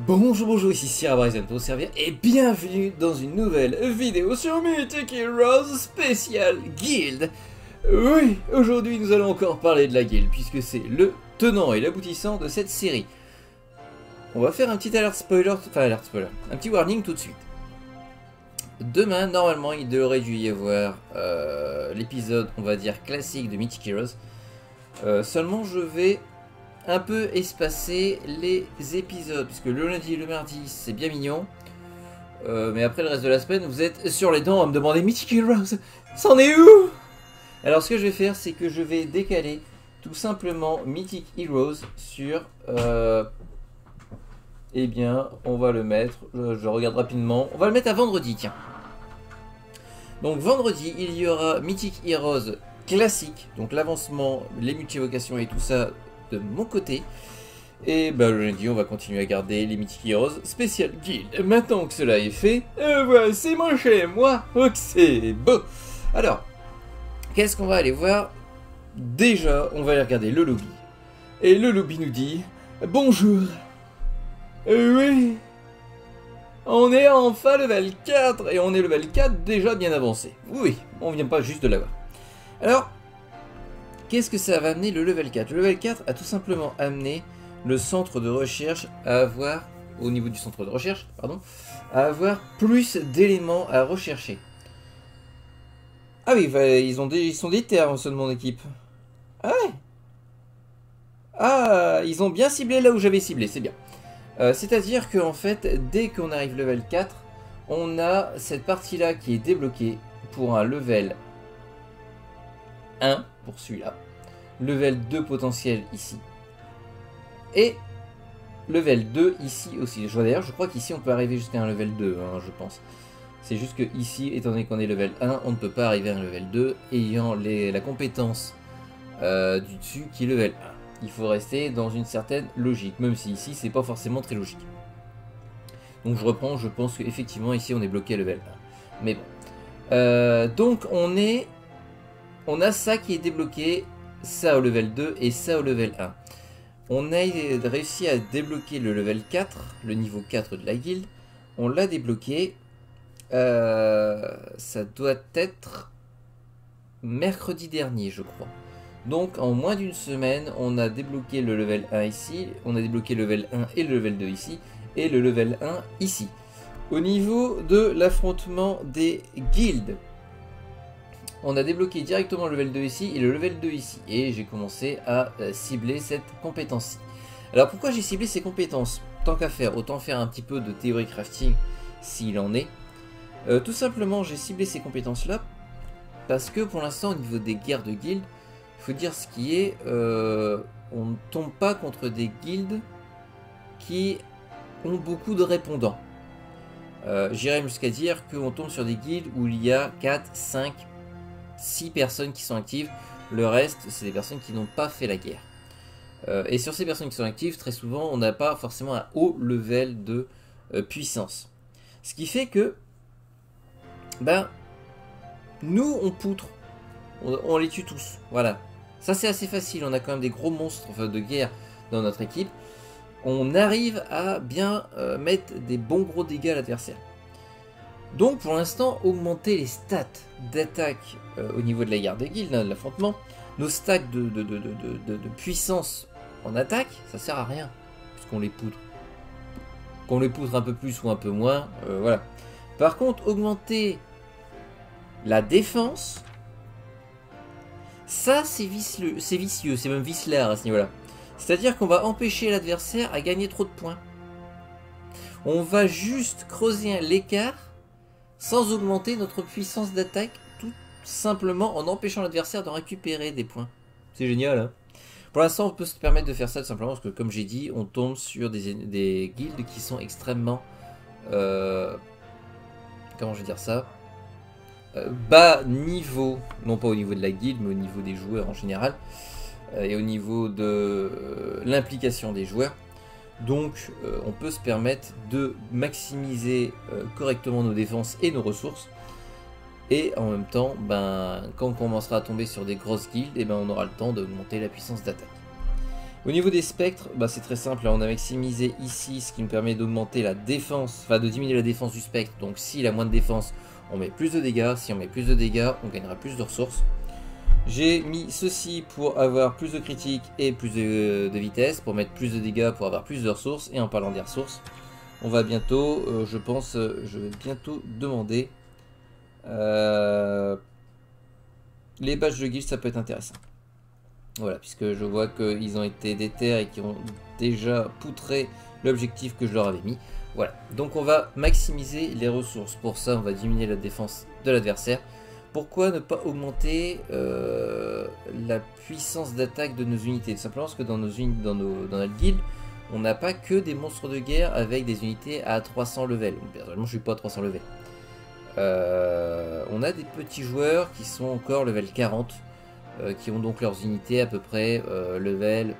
Bonjour, bonjour, ici Sierra Bryson pour vous servir et bienvenue dans une nouvelle vidéo sur Mythic Heroes Special Guild. Oui, aujourd'hui nous allons encore parler de la guilde puisque c'est le tenant et l'aboutissant de cette série. On va faire un petit alert spoiler, un petit warning tout de suite. Demain, normalement, il devrait y avoir l'épisode, on va dire, classique de Mythic Heroes. Seulement, je vais un peu espacer les épisodes, puisque le lundi et le mardi, c'est bien mignon. Mais après le reste de la semaine, vous êtes sur les dents à me demander Mythic Heroes, c'en est où? Alors, ce que je vais faire, c'est que je vais décaler tout simplement Mythic Heroes sur... eh bien, on va le mettre, je regarde rapidement, on va le mettre à vendredi, tiens. Donc vendredi, il y aura Mythic Heroes classique, donc l'avancement, les multi-évocations et tout ça de mon côté. Et bah le lundi, on va continuer à garder les Mythic Heroes Special Guild. Maintenant que cela est fait, voici mon chez moi, oh que c'est beau. Alors, qu'est-ce qu'on va aller voir? Déjà, on va aller regarder le lobby. Et le lobby nous dit, bonjour. Oui, on est enfin level 4 et on est level 4 déjà bien avancé. Oui, on vient pas juste de l'avoir. Alors, qu'est-ce que ça va amener le level 4? Le level 4 a tout simplement amené le centre de recherche à avoir, au niveau du centre de recherche, pardon, à avoir plus d'éléments à rechercher. Ah oui, ils sont déter en de mon équipe. Ah ouais. Ah, ils ont bien ciblé là où j'avais ciblé, c'est bien. C'est-à-dire qu'en fait, dès qu'on arrive level 4, on a cette partie-là qui est débloquée pour un level 1, pour celui-là. Level 2 potentiel ici. Et level 2 ici aussi. D'ailleurs, je crois qu'ici, on peut arriver jusqu'à un level 2, hein, je pense. C'est juste que ici, étant donné qu'on est level 1, on ne peut pas arriver à un level 2, ayant la compétence du dessus qui est level 1. Il faut rester dans une certaine logique, même si ici c'est pas forcément très logique. Donc je reprends, je pense qu'effectivement ici on est bloqué à level 1. Mais bon. Donc on a ça qui est débloqué, ça au level 2 et ça au level 1. On a réussi à débloquer le level 4, le niveau 4 de la guilde. On l'a débloqué. Ça doit être mercredi dernier, je crois. Donc en moins d'une semaine, on a débloqué le level 1 ici, on a débloqué le level 1 et le level 2 ici, et le level 1 ici. Au niveau de l'affrontement des guildes, on a débloqué directement le level 2 ici et le level 2 ici. Et j'ai commencé à cibler cette compétence-ci. Alors pourquoi j'ai ciblé ces compétences? Tant qu'à faire, autant faire un petit peu de théorie crafting s'il en est. Tout simplement, j'ai ciblé ces compétences-là parce que pour l'instant, au niveau des guerres de guildes, faut dire ce qui est, on ne tombe pas contre des guildes qui ont beaucoup de répondants. J'irais jusqu'à dire qu'on tombe sur des guildes où il y a 4, 5, 6 personnes qui sont actives. Le reste, c'est des personnes qui n'ont pas fait la guerre. Et sur ces personnes qui sont actives, très souvent, on n'a pas forcément un haut level de puissance. Ce qui fait que, ben, nous, on poutre. On les tue tous, voilà. Ça c'est assez facile, on a quand même des gros monstres de guerre dans notre équipe. On arrive à bien mettre des bons gros dégâts à l'adversaire. Donc pour l'instant, augmenter les stats d'attaque au niveau de la guerre de guilde, de l'affrontement, nos stacks de puissance en attaque, ça sert à rien, puisqu'on les poudre. Qu'on les poudre un peu plus ou un peu moins, voilà. Par contre, augmenter la défense... ça c'est vicieux, c'est même vicelard à ce niveau-là. C'est-à-dire qu'on va empêcher l'adversaire à gagner trop de points. On va juste creuser l'écart sans augmenter notre puissance d'attaque, tout simplement en empêchant l'adversaire de récupérer des points. C'est génial, hein. Pour l'instant, on peut se permettre de faire ça tout simplement parce que, comme j'ai dit, on tombe sur des guildes qui sont extrêmement... comment je vais dire ça, bas niveau, non pas au niveau de la guilde, mais au niveau des joueurs en général, et au niveau de l'implication des joueurs. Donc on peut se permettre de maximiser correctement nos défenses et nos ressources, et en même temps, ben, quand on commencera à tomber sur des grosses guildes, et ben, on aura le temps d'augmenter la puissance d'attaque. Au niveau des spectres, bah, c'est très simple, là on a maximisé ici, ce qui nous permet d'augmenter la défense, enfin de diminuer la défense du spectre. Donc s'il a moins de défense, on met plus de dégâts, si on met plus de dégâts, on gagnera plus de ressources. J'ai mis ceci pour avoir plus de critique et plus de vitesse, pour mettre plus de dégâts, pour avoir plus de ressources. Et en parlant des ressources, on va bientôt, je pense, je vais bientôt demander les badges de guild, ça peut être intéressant. Voilà, puisque je vois qu'ils ont été déter et qu'ils ont déjà poutré l'objectif que je leur avais mis. Voilà, donc on va maximiser les ressources. Pour ça, on va diminuer la défense de l'adversaire. Pourquoi ne pas augmenter la puissance d'attaque de nos unités? Tout simplement parce que dans notre guild, on n'a pas que des monstres de guerre avec des unités à 300 levels. Personnellement, je suis pas à 300 levels. On a des petits joueurs qui sont encore level 40. Qui ont donc leurs unités à peu près level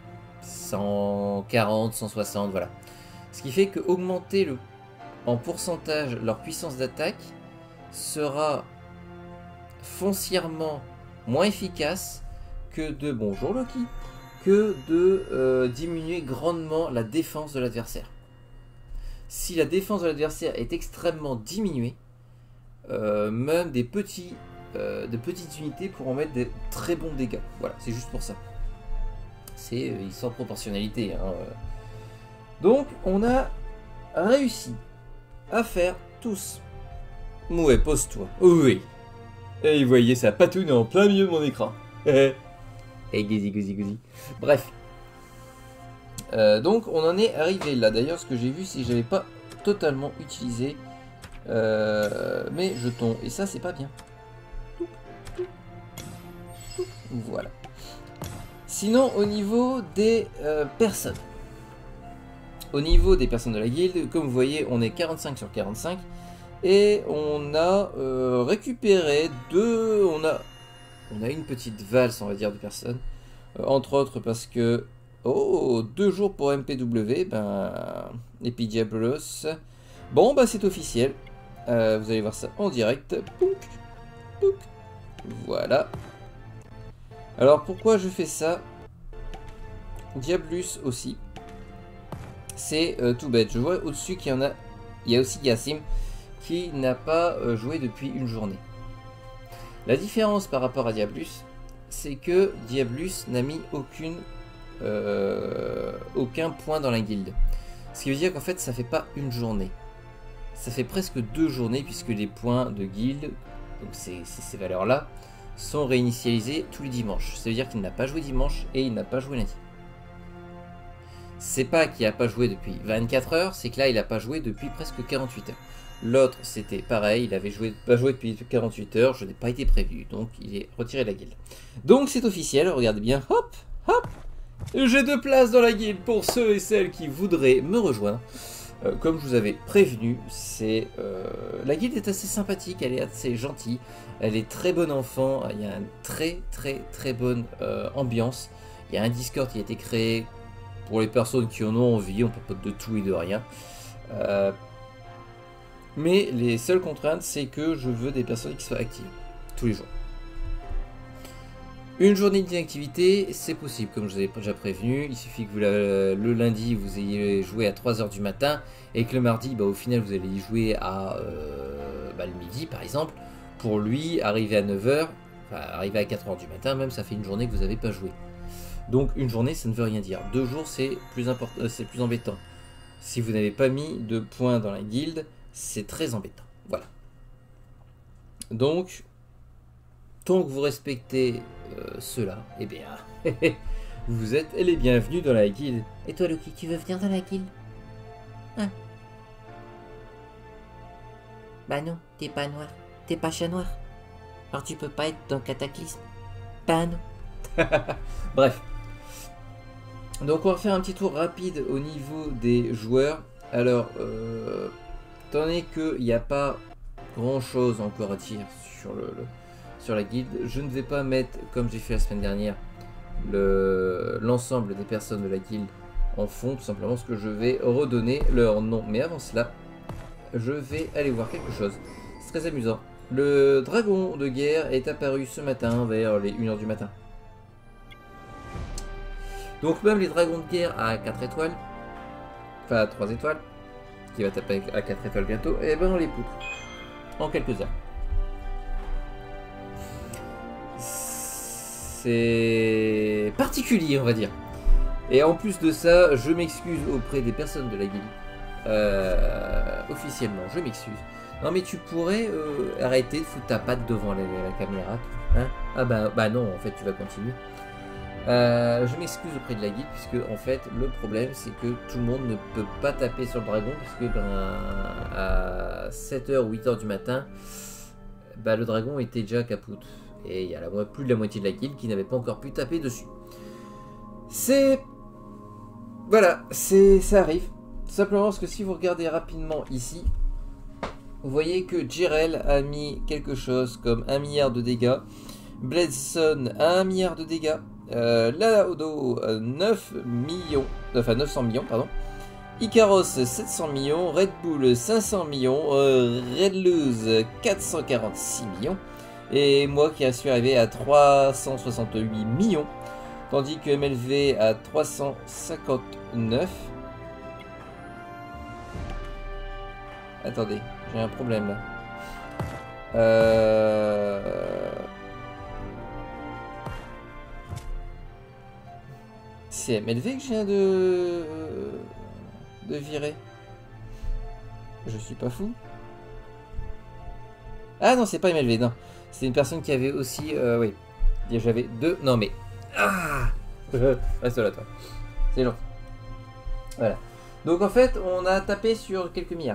140, 160, voilà. Ce qui fait que augmenter en pourcentage leur puissance d'attaque sera foncièrement moins efficace que de, bonjour Loki, que de diminuer grandement la défense de l'adversaire. Si la défense de l'adversaire est extrêmement diminuée, même de petites unités pourront mettre des très bons dégâts. Voilà, c'est juste pour ça. C'est histoire de proportionnalité. Hein. Donc, on a réussi à faire tous. Ouais, pose-toi. Oui. Et vous voyez, ça patouille en plein milieu de mon écran. Et gouzi. Bref. Donc, on en est arrivé là. D'ailleurs, ce que j'ai vu, c'est que j'avais pas totalement utilisé mes jetons. Et ça, c'est pas bien. Voilà. Sinon, au niveau des personnes. Au niveau des personnes de la guilde, comme vous voyez, on est 45 sur 45. Et on a récupéré deux... On a une petite valse, on va dire, de personnes. Entre autres parce que... Oh, 2 jours pour MPW, Epidiablos. Bon, c'est officiel. Vous allez voir ça en direct. Pouk, pouk. Voilà. Alors pourquoi je fais ça? Diablus aussi. C'est tout bête. Je vois au-dessus qu'il y en a. Il y a aussi Yassim qui n'a pas joué depuis une journée. La différence par rapport à Diablus, c'est que Diablus n'a mis aucun point dans la guilde. Ce qui veut dire qu'en fait ça fait pas une journée. Ça fait presque 2 journées puisque les points de guilde, donc ces valeurs là, sont réinitialisés tous les dimanches. Ça veut dire qu'il n'a pas joué dimanche et il n'a pas joué lundi. C'est pas qu'il n'a pas joué depuis 24 heures, c'est que là il n'a pas joué depuis presque 48 heures. L'autre c'était pareil, il avait pas joué depuis 48 heures, je n'ai pas été prévu, donc il est retiré de la guilde. Donc c'est officiel, regardez bien, hop, hop, j'ai 2 places dans la guilde pour ceux et celles qui voudraient me rejoindre. Comme je vous avais prévenu, la guilde est assez sympathique, elle est assez gentille, elle est très bonne enfant, il y a une très bonne ambiance. Il y a un Discord qui a été créé pour les personnes qui en ont envie, on peut pas de tout et de rien. Mais les seules contraintes, c'est que je veux des personnes qui soient actives tous les jours. Une journée d'inactivité, c'est possible, comme je vous avais déjà prévenu. Il suffit que le lundi, vous ayez joué à 3 h du matin et que le mardi, au final, vous allez y jouer à le midi, par exemple. Pour lui, arriver à 9 h, arriver à 4 h du matin, même, ça fait une journée que vous n'avez pas joué. Donc, une journée, ça ne veut rien dire. 2 jours, c'est plus embêtant. Si vous n'avez pas mis de points dans la guilde, c'est très embêtant. Voilà. Donc, tant que vous respectez cela, eh bien, vous êtes les bienvenus dans la guilde. Et toi, Loki, tu veux venir dans la guilde? Hein? Bah non, t'es pas noir. T'es pas chat noir. Alors tu peux pas être dans Cataclysme. Bah non. Bref. Donc on va faire un petit tour rapide au niveau des joueurs. Alors, étant donné qu'il n'y a pas grand chose encore à dire sur la guilde, je ne vais pas mettre, comme j'ai fait la semaine dernière, l'ensemble des personnes de la guilde en fond, tout simplement parce que je vais redonner leur nom. Mais avant cela, je vais aller voir quelque chose. C'est très amusant. Le dragon de guerre est apparu ce matin vers les 1 h du matin. Donc même les dragons de guerre à 4 étoiles, enfin à 3 étoiles, qui va taper à 4 étoiles bientôt, et ben on les poutre en quelques heures. C'est particulier, on va dire. Et en plus de ça, je m'excuse auprès des personnes de la guilde. Officiellement, je m'excuse. Non mais tu pourrais arrêter de foutre ta patte devant la caméra. Hein? Ah bah non, en fait tu vas continuer. Je m'excuse auprès de la guilde puisque en fait le problème c'est que tout le monde ne peut pas taper sur le dragon puisque à 7h ou 8h du matin, bah, le dragon était déjà capoute. Et il y a plus de la moitié de la guilde qui n'avait pas encore pu taper dessus. C'est... Voilà, ça arrive. Tout simplement parce que si vous regardez rapidement ici, vous voyez que Jirel a mis quelque chose comme 1 milliard de dégâts. Bledson a 1 milliard de dégâts. Laudo 9 millions, enfin 900 millions, pardon. Icaros 700 millions. Red Bull 500 millions. Red Lose 446 millions. Et moi qui suis arrivé à 368 millions. Tandis que MLV à 359. Attendez, j'ai un problème là. C'est MLV que je viens de virer. Je suis pas fou. Ah non, c'est pas MLV, non. C'est une personne qui avait aussi... oui. J'avais deux... Non mais... Ah reste là, toi. C'est long. Voilà. Donc en fait, on a tapé sur quelques milliards.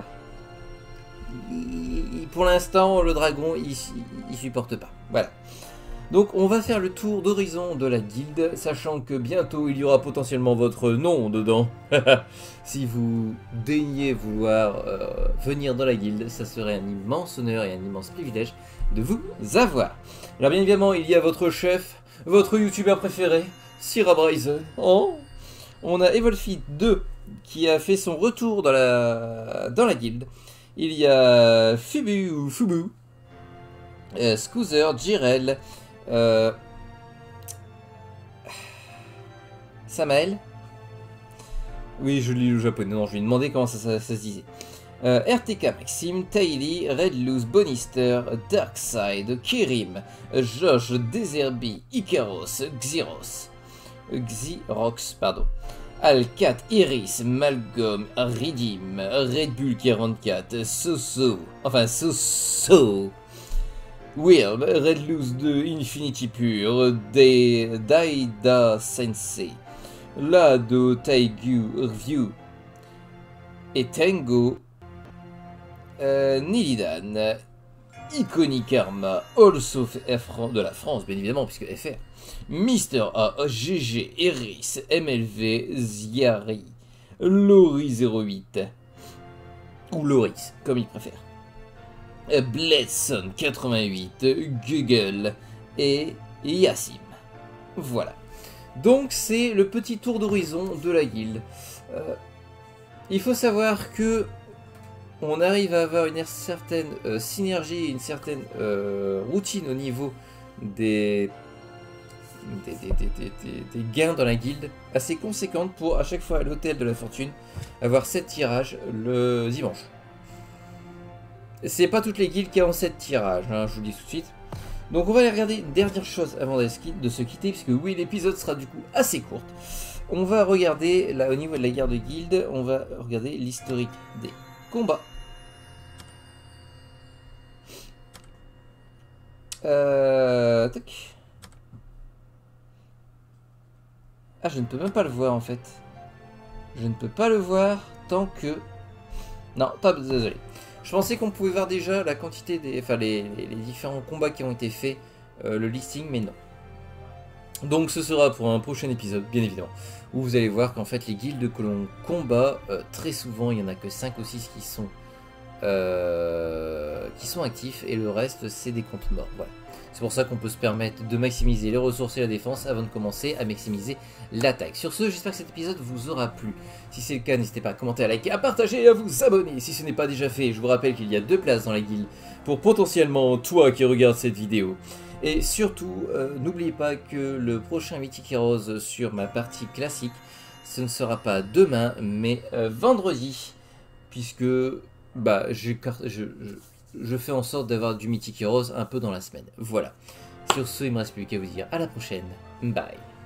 Pour l'instant, le dragon, il supporte pas. Voilà. Donc on va faire le tour d'horizon de la guilde, sachant que bientôt il y aura potentiellement votre nom dedans. Si vous daignez vouloir venir dans la guilde, ça serait un immense honneur et un immense privilège de vous avoir. Alors bien évidemment, il y a votre chef, votre youtubeur préféré, Syrah Bryson. Oh, on a Evolfit 2 qui a fait son retour dans la guilde. Il y a Fubu, Scoozer, Jirel, Samael. Oui, je lis le japonais. Non, je lui ai demandé comment ça se disait. RTK Maxime, Taily, Red Loose, Bonister, Darkside, Kirim, Josh, Deserby, Icaros, Xirox, pardon. Alcat, Iris, Malcolm, Redim, Red Bull 44, Soso, Will, Red Loose 2, Infinity Pure, Daida Sensei, Lado, Taigu, Review, et Tango, Nilidan, Iconic Karma, Also FR de la France, bien évidemment, puisque FR, Mister A, GG, Eris, MLV, Ziari, Lori08, ou Loris, comme il préfère, Bledson 88, Google et Yassim. Voilà. Donc c'est le petit tour d'horizon de la guilde. Il faut savoir que on arrive à avoir une certaine synergie, une certaine routine au niveau des gains dans la guilde, assez conséquente pour à chaque fois à l'hôtel de la fortune avoir 7 tirages le dimanche. C'est pas toutes les guildes qui ont 7 tirages, hein, je vous le dis tout de suite. Donc on va aller regarder une dernière chose avant de se quitter, puisque oui, l'épisode sera du coup assez court. On va regarder, là au niveau de la guerre de guilde, on va regarder l'historique des combats. Tac. Ah, je ne peux même pas le voir en fait. Je ne peux pas le voir tant que... Non, désolé. Je pensais qu'on pouvait voir déjà la quantité des... Enfin, les différents combats qui ont été faits, le listing, mais non. Donc ce sera pour un prochain épisode, bien évidemment, où vous allez voir qu'en fait les guildes que l'on combat, très souvent, il n'y en a que 5 ou 6 qui sont actifs, et le reste, c'est des comptes morts, voilà. C'est pour ça qu'on peut se permettre de maximiser les ressources et la défense avant de commencer à maximiser l'attaque. Sur ce, j'espère que cet épisode vous aura plu. Si c'est le cas, n'hésitez pas à commenter, à liker, à partager et à vous abonner si ce n'est pas déjà fait. Je vous rappelle qu'il y a 2 places dans la guilde pour potentiellement toi qui regardes cette vidéo. Et surtout, n'oubliez pas que le prochain Mythic Heroes sur ma partie classique, ce ne sera pas demain, mais vendredi, puisque bah, je fais en sorte d'avoir du Mythic Heroes un peu dans la semaine. Voilà. Sur ce, il me reste plus qu'à vous dire à la prochaine. Bye.